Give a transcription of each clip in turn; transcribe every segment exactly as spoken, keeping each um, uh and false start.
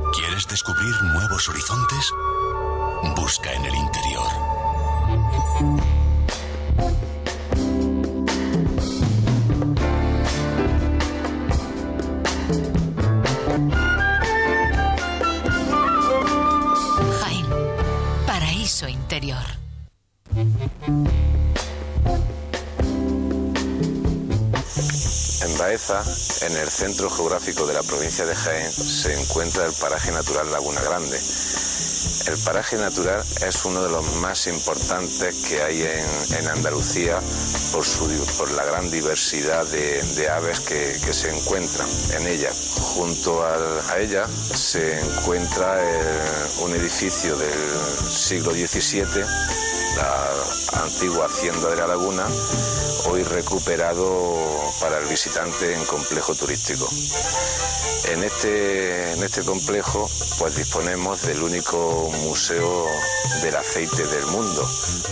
¿Quieres descubrir nuevos horizontes? Busca en el interior. Jaén, paraíso interior. En Baeza, en el centro geográfico de la provincia de Jaén, se encuentra el paraje natural Laguna Grande. El paraje natural es uno de los más importantes que hay en, en Andalucía por, su, por la gran diversidad de, de aves que, que se encuentran en ella. Junto al, a ella se encuentra el, un edificio del siglo diecisiete, la antigua hacienda de la Laguna, hoy recuperado para el visitante en complejo turístico. En este, en este complejo pues disponemos del único museo del aceite del mundo.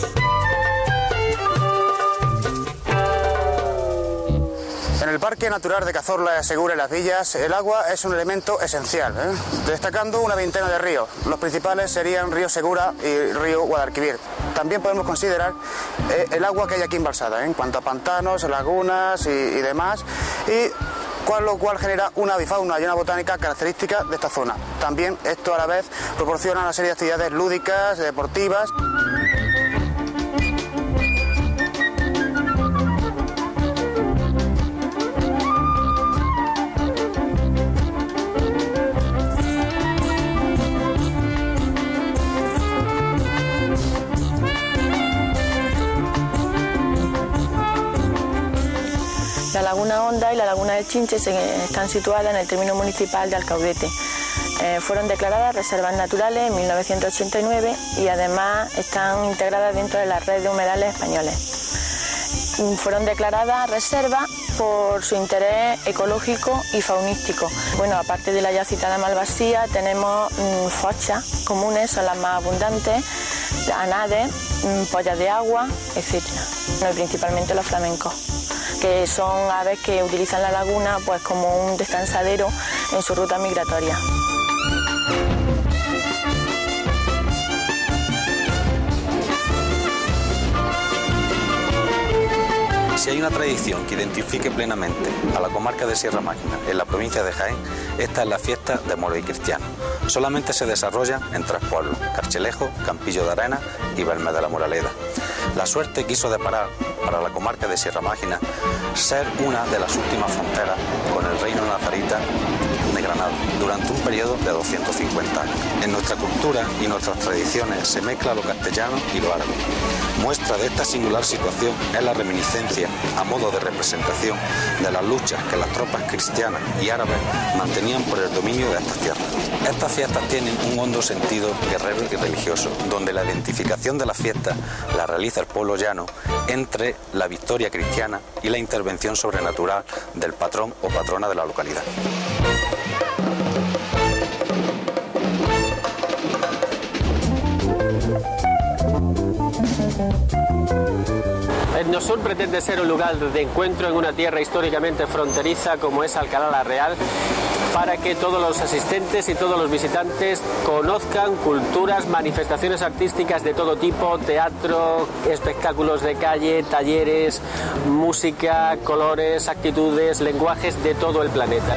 En el Parque Natural de Cazorla, Segura y Las Villas, el agua es un elemento esencial, ¿eh? Destacando una veintena de ríos. Los principales serían Río Segura y Río Guadalquivir. También podemos considerar eh, el agua que hay aquí embalsada, ¿eh? En cuanto a pantanos, lagunas y, y demás, y cual, lo cual genera una avifauna y una botánica característica de esta zona. También esto a la vez proporciona una serie de actividades lúdicas, deportivas. La Laguna Honda y la Laguna del Chinche se, están situadas en el término municipal de Alcaudete. Eh, fueron declaradas reservas naturales en mil novecientos ochenta y nueve y además están integradas dentro de la red de humedales españoles. Fueron declaradas reservas por su interés ecológico y faunístico. Bueno, aparte de la ya citada malvasía, tenemos mmm, fochas comunes, son las más abundantes, anades, mmm, pollas de agua, etcétera. No, y principalmente los flamencos, que son aves que utilizan la laguna pues como un descansadero en su ruta migratoria. Si hay una tradición que identifique plenamente a la comarca de Sierra Mágina en la provincia de Jaén, esta es la fiesta de moros y cristianos. Solamente se desarrolla en tres pueblos: Carchelejo, Campillo de Arena y Belmez de la Moraleda. La suerte quiso deparar para la comarca de Sierra Mágina ser una de las últimas fronteras con el reino nazarita de Granada durante un periodo de doscientos cincuenta años. En nuestra cultura y nuestras tradiciones se mezcla lo castellano y lo árabe. Muestra de esta singular situación es la reminiscencia, a modo de representación, de las luchas que las tropas cristianas y árabes mantenían por el dominio de estas tierras. Estas fiestas tienen un hondo sentido guerrero y religioso, donde la identificación de las fiestas la realiza el pueblo llano entre la victoria cristiana y la intervención sobrenatural del patrón o patrona de la localidad. Etnosur pretende ser un lugar de encuentro en una tierra históricamente fronteriza como es Alcalá la Real, para que todos los asistentes y todos los visitantes conozcan culturas, manifestaciones artísticas de todo tipo, teatro, espectáculos de calle, talleres, música, colores, actitudes, lenguajes de todo el planeta.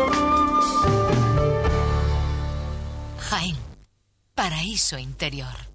Jaén, paraíso interior.